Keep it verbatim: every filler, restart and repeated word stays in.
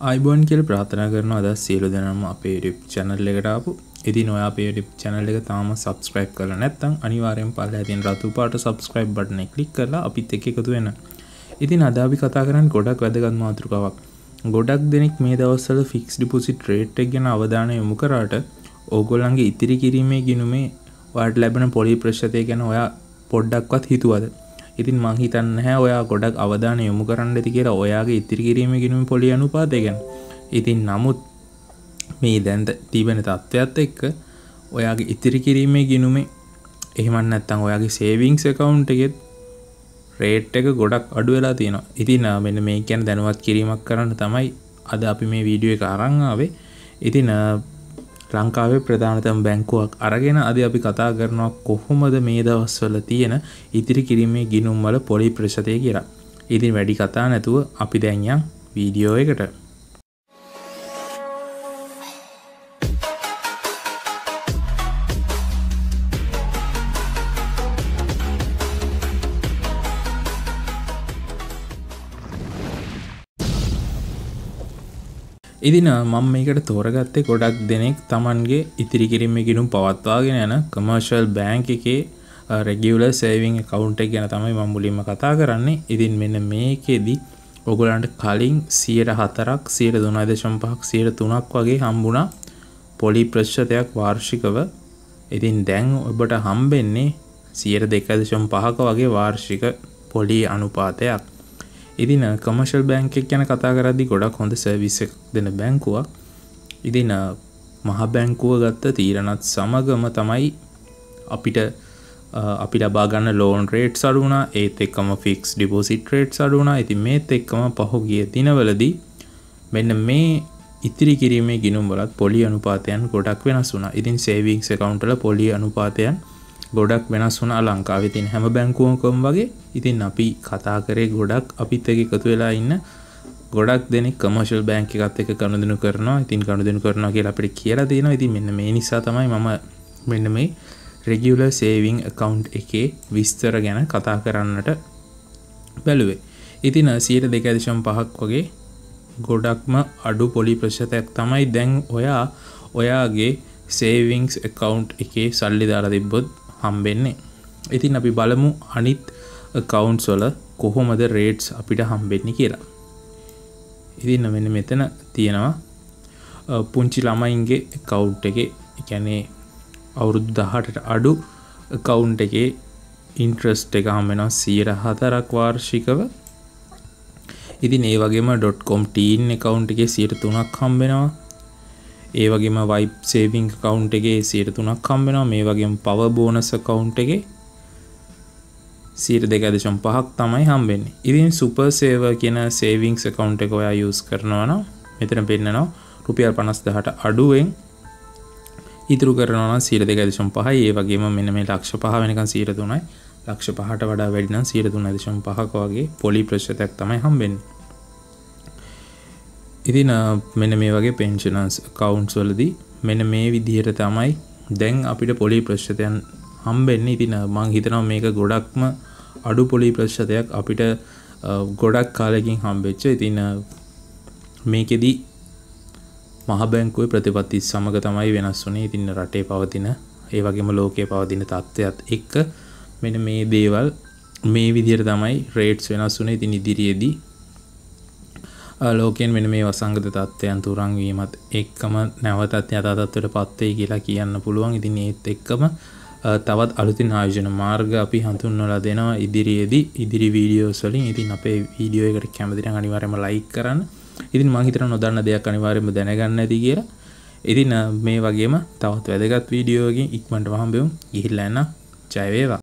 ආයිබෝන් කියලා ප්‍රාර්ථනා කරනවා අද සියලු දෙනාම අපේ YouTube channel එකට ආපු. ඉතින් ඔයා අපේ YouTube channel එක තාම subscribe කරලා නැත්නම් අනිවාර්යෙන් පල්ලෙහා තියෙන රතු පාට subscribe button එක click කරලා අපිත් එක්ක එකතු වෙන්න. ඉතින් අද අපි කතා කරන්නේ ගොඩක් වැදගත් මාතෘකාවක්. ගොඩක් දෙනෙක් මේ දවස්වල fixed deposit rate එක ගැන අවධානය යොමු කරාට ඕගොල්ලන්ගේ ඉතිරි කිරීමේ ගිණුමේ ඔයාලට ලැබෙන පොලි ප්‍රතිශතය ගැන ඔයා පොඩ්ඩක්වත් හිතුවද? ඉතින් මං හිතන්නේ නැහැ ඔයා ගොඩක් අවධානය යොමු කරන්න ඇති කියලා ඔයාගේ ඉතිරි කිරීමේ ගිණුමේ පොලි අනුපාතය ගැන. ඉතින් නමුත් මේ දැන් තිබෙන තත්ත්වයක් එක්ක ඔයාගේ ඉතිරි කිරීමේ ගිණුමේ එහෙම නැත්නම් ඔයාගේ savings account එකේ rate එක ගොඩක් අඩු වෙලා තියෙනවා. ඉතින් මෙන්න මේ කියන්නේ දැනුවත් කිරීමක් කරන්න තමයි අද අපි මේ වීඩියෝ එක අරන් ආවේ. ඉතින් ලංකාවේ ප්‍රධානතම බැංකුවක් අරගෙන අද අපි කතා කරනවා කොහොමද මේ දවස්වල තියෙන ඉතිරි කිරීමේ ගිණුම් වල පොලි ප්‍රතිශතය කියලා. ඉතින් වැඩි කතා නැතුව අපි දැන් යන් වීඩියෝ එකට. ඉතින් මම මේකට තෝරගත්තේ ගොඩක් දෙනෙක් Tamanගේ ඉතිරි කිරීමේ ගිණුම් පවත්වාගෙන යන commercial bank එකේ regular saving account එක ගැන තමයි මම මුලින්ම කතා කරන්නේ. ඉතින් මෙන්න මේකෙදි ඔයගොල්ලන්ට කලින් සියයට හතරක්, සියයට තුනයි දශම පහක්, සියයට තුනක් වගේ හම්බුණා පොලි ප්‍රතිශතයක් වාර්ෂිකව. ඉතින් දැන් ඔබට හම්බෙන්නේ සියයට දෙකයි දශම පහක වගේ වාර්ෂික පොලි අනුපාතයක්. ඉතින් commercial bank එක ගැන කතා කරද්දී ගොඩක් හොඳ සර්විස් එකක් දෙන බැංකුවක්. ඉතින් මහ බැංකුව ගත්ත තීරණත් සමගම තමයි අපිට අපි ලබා ගන්න loan rates අඩු වුණා. ඒත් එක්කම fixed deposit rates අඩු වුණා. ඉතින් මේත් එක්කම පහුගිය දිනවලදී මෙන්න මේ ඉතිරි කිරීමේ ගිණුම් වලත් පොලි අනුපාතයන් ගොඩක් වෙනස් වුණා. ඉතින් savings account වල පොලි අනුපාතයන් ගොඩක් වෙනස් වුණා ලංකාවේ තියෙන හැම බැංකුවකම වගේ. ඉතින් අපි කතා කරේ ගොඩක් අපිත් එක්ක එකතු වෙලා ඉන්න ගොඩක් දෙනෙක් commercial bank එකත් එක්ක ගනුදෙනු කරනවා. ඉතින් ගනුදෙනු කරනවා කියලා අපිට කියලා තියෙනවා. ඉතින් මෙන්න මේ නිසා තමයි මම මෙන්න මේ regular saving account එකේ විස්තර ගැන කතා කරන්නට බැලුවේ. ඉතින් සියයට දෙකයි දශම පහක් වගේ ගොඩක්ම අඩු පොලි ප්‍රතිශතයක් තමයි දැන් ඔයා ඔයාගේ savings account එකේ සල්ලි දාලා තිබ්බොත් හම්බෙන්නේ. ඉතින් අපි බලමු අනිත් accounts වල කොහොමද rates අපිට හම්බෙන්නේ කියලා. ඉතින් මෙන්න මෙතන තියෙනවා පුංචි ළමයින්ගේ account එකේ, ඒ කියන්නේ අවුරුදු දහඅටට අඩු account එකේ interest එක හම්බ වෙනවා සියයට හතරක් වාර්ෂිකව. ඉතින් ඒ වගේම .com teen account එකේ සියයට තුනක් හම්බ වෙනවා. ඒ වගේම Vibe saving account එකේ සියයට තුනක් හම්බ වෙනවා. මේ වගේම power bonus account එකේ සියයට දෙකයි දශම පහක් තමයි හම්බෙන්නේ. ඉතින් super saver කියන savings account එක ඔයා use කරනවා නම් මෙතන පෙන්නනවා රුපියල් පනස් දහසට අඩුවෙන් ඉතුරු කරනවා නම් සියයට දෙකයි දශම පහයි. ඒ වගේම මෙන්න මේ ලක්ෂ පහ වෙනකන් සියයට තුනයි. ලක්ෂ පහට වඩා වැඩි නම් සියයට තුනයි දශම පහක වගේ පොලි ප්‍රතිශතයක් තමයි හම්බෙන්නේ. ඉතින් මෙන්න මේ වගේ pensioners accounts වලදී මෙන්න මේ විදිහට තමයි දැන් අපිට පොලි ප්‍රතිශතයන් හම්බෙන්නේ. ඉතින් මම හිතනවා මේක ගොඩක්ම අඩු පොලි ප්‍රතිශතයක් අපිට ගොඩක් කාලෙකින් හම්බෙච්ච. ඉතින් මේකෙදි මහ බැංකුවේ ප්‍රතිපත්ති සමග තමයි වෙනස් වුනේ. ඉතින් රටේ පවතින ඒ වගේම ලෝකයේ පවතින තත්ත්වයක් එක්ක මෙන්න මේ දේවල් මේ විදිහට තමයි rates වෙනස් වුනේ. ඉතින් ඉදිරියේදී ලෝකයෙන් මෙන්න මේ වසංගත තත්ත්වයන් තුරන් වීමත් එක්කම නැවතත් යථා තත්ත්වයටපත් වෙයි කියලා කියන්න පුළුවන්. ඉතින් ඒත් එක්කම තවත් අලුතින් ආයෝජන මාර්ග අපි හඳුන්වලා දෙනවා ඉදිරියේදී ඉදිරි වීඩියෝස් වලින්. ඉතින් අපේ වීඩියෝ එකට කැමති නම් අනිවාර්යයෙන්ම like කරන්න. ඉතින් මම හිතනවා නොදන්න දෙයක් අනිවාර්යයෙන්ම දැනගන්න ඇති කියලා. ඉතින් මේ වගේම තවත් වැදගත් වීඩියෝ එකකින් ඉක්මනටම හම්බෙමු. ගිහිල්ලා එන්න. ජය වේවා.